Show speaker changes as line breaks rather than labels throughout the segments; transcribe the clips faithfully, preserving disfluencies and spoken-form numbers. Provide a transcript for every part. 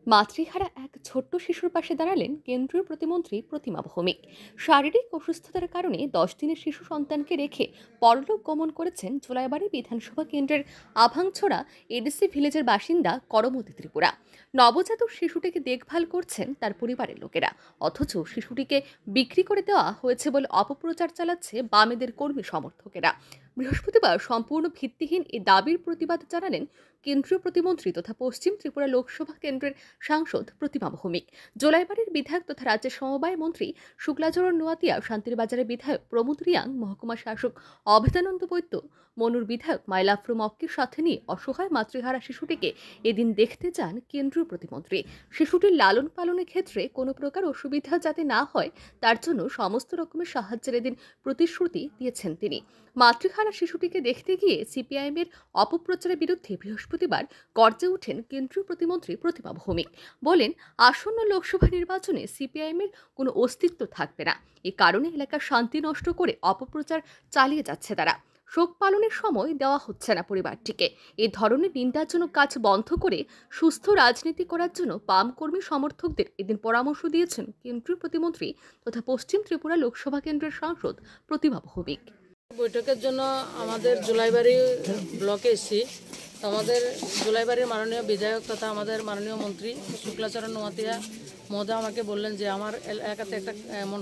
মাতৃহারা এক ছোট্ট শিশুর পাশে দাঁড়ালেন কেন্দ্রীয় প্রতিমন্ত্রী প্রতিমা ভৌমিক। শারীরিক অসুস্থতার কারণে দশ দিনের শিশু সন্তানকে রেখে পরলোক গমন করেছেন জোলাইবাড়ি বিধানসভা কেন্দ্রের আভাংছড়া এডিসি ভিলেজের বাসিন্দা করমতি ত্রিপুরা। নবজাতক শিশুটিকে দেখভাল করছেন তার পরিবারের লোকেরা, অথচ শিশুটিকে বিক্রি করে দেওয়া হয়েছে বলে অপপ্রচার চালাচ্ছে বামেদের কর্মী সমর্থকেরা। বৃহস্পতিবার সম্পূর্ণ ভিত্তিহীন এই দাবির প্রতিবাদ জানালেন কেন্দ্রীয় প্রতিমন্ত্রী তথা পশ্চিম ত্রিপুরা লোকসভা কেন্দ্রের সাংসদ প্রতিমা ভৌমিক। জোলাইবাড়ির বিধায়ক তথা রাজ্যের সমবায় মন্ত্রী শুক্লাচরণ নোয়াতিয়া, শান্তিরবাজারের বিধায়ক প্রমোদ রিয়াং, মহকুমা শাসক অভেদানন্দ বৈদ্য, মনুর বিধায়ক মাইলাফ্রু মক্কির সাথে নিয়ে অসহায় মাতৃহারা শিশুটিকে এদিন দেখতে যান কেন্দ্রীয় প্রতিমন্ত্রী। শিশুটির লালন পালনের ক্ষেত্রে কোনো প্রকার অসুবিধা যাতে না হয় তার জন্য সমস্ত রকমের সাহায্যের এদিন প্রতিশ্রুতি দিয়েছেন তিনি। মাতৃহারা শিশুটিকে দেখতে গিয়ে সিপিআইএম এর অপপ্রচারের বিরুদ্ধে বৃহস্পতিবার গর্জে ওঠেন কেন্দ্রীয় প্রতিমন্ত্রী প্রতিমা ভৌমিক। বলেন, আসন্ন লোকসভা নির্বাচনে সিপিআইএম এর কোনো অস্তিত্ব থাকবে না। এ কারণে এলাকার শান্তি নষ্ট করে অপপ্রচার চালিয়ে যাচ্ছে তারা। শোক পালনের সময় দেওয়া হচ্ছে না পরিবারটিকে। এই ধরনের নিন্দাজনক কাজ বন্ধ করে সুস্থ রাজনীতি করার জন্য বাম কর্মী সমর্থকদের এদিন পরামর্শ দিয়েছেন কেন্দ্রীয় প্রতিমন্ত্রী তথা পশ্চিম ত্রিপুরা লোকসভা কেন্দ্রের সাংসদ প্রতিমা ভৌমিক।
বৈঠকের জন্য আমাদের জোলাইবাড়ি ব্লকে এসেছি। আমাদের জোলাইবাড়ির মাননীয় বিধায়ক তথা আমাদের মাননীয় মন্ত্রী শুক্লাচরণ নোয়াতিয়া মহোদয় আমাকে বললেন যে আমার এলাকাতে একটা এমন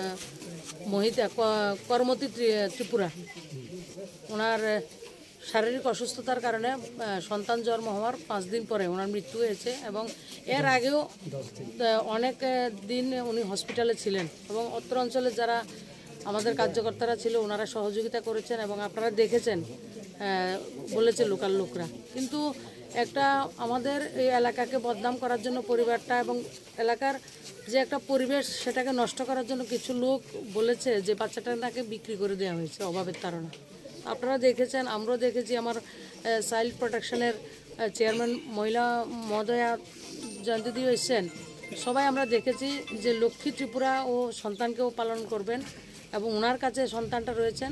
মহিতা করমতি ত্রিপুরা, ওনার শারীরিক অসুস্থতার কারণে সন্তান জন্ম হওয়ার পাঁচ দিন পরে ওনার মৃত্যু হয়েছে এবং এর আগেও অনেক দিন উনি হসপিটালে ছিলেন এবং অত্র অঞ্চলে যারা আমাদের কার্যকর্তারা ছিল ওনারা সহযোগিতা করেছেন এবং আপনারা দেখেছেন, বলেছে লোকাল লোকরা। কিন্তু একটা আমাদের এই এলাকাকে বদনাম করার জন্য পরিবারটা এবং এলাকার যে একটা পরিবেশ সেটাকে নষ্ট করার জন্য কিছু লোক বলেছে যে বাচ্চাটাকে বিক্রি করে দেওয়া হয়েছে অভাবের কারণে। আপনারা দেখেছেন, আমরাও দেখেছি। আমার চাইল্ড প্রোটেকশনের চেয়ারম্যান মহিলা মহোদয়া জয়ন্তী এসেছেন। সবাই আমরা দেখেছি যে লক্ষ্মী ত্রিপুরা ও সন্তানকেও পালন করবেন এবং ওনার কাছে সন্তানটা রয়েছেন।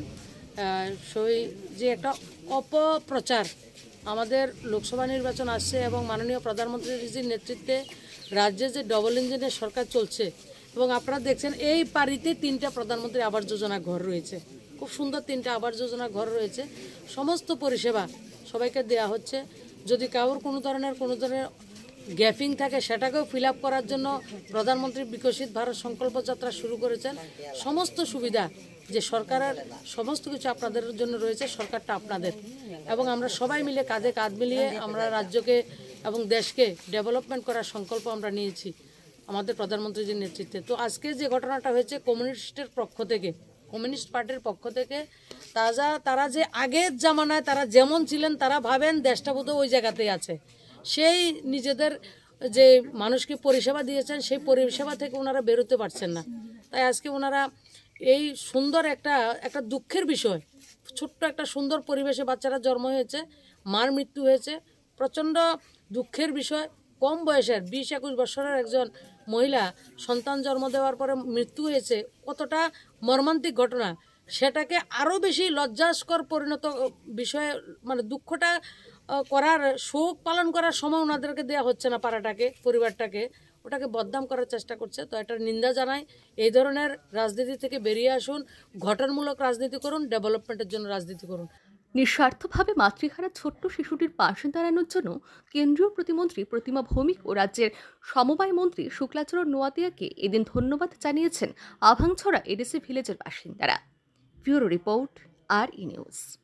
সেই যে একটা অপপ্রচার, আমাদের লোকসভা নির্বাচন আসছে এবং মাননীয় প্রধানমন্ত্রীর নেতৃত্বে রাজ্যে যে ডবল ইঞ্জিনের সরকার চলছে এবং আপনারা দেখছেন এই বাড়িতে তিনটা প্রধানমন্ত্রী আবাস যোজনা ঘর রয়েছে, খুব সুন্দর তিনটা আবাস যোজনা ঘর রয়েছে। সমস্ত পরিষেবা সবাইকে দেয়া হচ্ছে। যদি কারোর কোনো ধরনের কোনো ধরনের গ্যাপিং থাকে সেটাকেও ফিল আপ করার জন্য প্রধানমন্ত্রী বিকশিত ভারত সংকল্প যাত্রা শুরু করেছেন। সমস্ত সুবিধা যে সরকারের সমস্ত কিছু আপনাদের জন্য রয়েছে, সরকারটা আপনাদের এবং আমরা সবাই মিলে কাঁধে কাঁধ মিলিয়ে আমরা রাজ্যকে এবং দেশকে ডেভেলপমেন্ট করার সংকল্প আমরা নিয়েছি আমাদের প্রধানমন্ত্রীর নেতৃত্বে। তো আজকে যে ঘটনাটা হয়েছে কমিউনিস্টের পক্ষ থেকে, কমিউনিস্ট পার্টির পক্ষ থেকে, তাজা তারা যে আগের জামানায় তারা যেমন ছিলেন তারা ভাবেন দেশটা বোধহয় ওই জায়গাতেই আছে। সেই নিজেদের যে মানুষকে পরিষেবা দিয়েছেন সেই পরিষেবা থেকে ওনারা বেরোতে পারছেন না। তাই আজকে ওনারা এই সুন্দর একটা একটা দুঃখের বিষয়, ছোট্ট একটা সুন্দর পরিবেশে বাচ্চারা জন্ম হয়েছে, মার মৃত্যু হয়েছে, প্রচণ্ড দুঃখের বিষয়। কম বয়সের বিশ একুশ বছরের একজন মহিলা সন্তান জন্ম দেওয়ার পরে মৃত্যু হয়েছে, কতটা মর্মান্তিক ঘটনা। সেটাকে আরও বেশি লজ্জাস্কর পরিণত বিষয়ে মানে দুঃখটা করার, শোক পালন করার সময় ওনাদেরকে দেওয়া হচ্ছে না, পাড়াটাকে পরিবারটাকে ওটাকে বদনাম করার চেষ্টা করছে। তো এটার নিন্দা জানাই। এই ধরনের রাজনীতি থেকে বেরিয়ে আসুন, গঠনমূলক রাজনীতি করুন, ডেভেলপমেন্টের জন্য রাজনীতি করুন।
নিঃস্বার্থভাবে মাতৃহারা ছোট্ট শিশুটির পাশে দাঁড়ানোর জন্য কেন্দ্রীয় প্রতিমন্ত্রী প্রতিমা ভৌমিক ও রাজ্যের সমবায় মন্ত্রী শুক্লাচরণ নোয়াতিয়াকে এদিন ধন্যবাদ জানিয়েছেন আভাংছড়া এডিসি ভিলেজের বাসিন্দারা। Bureau report, R E news.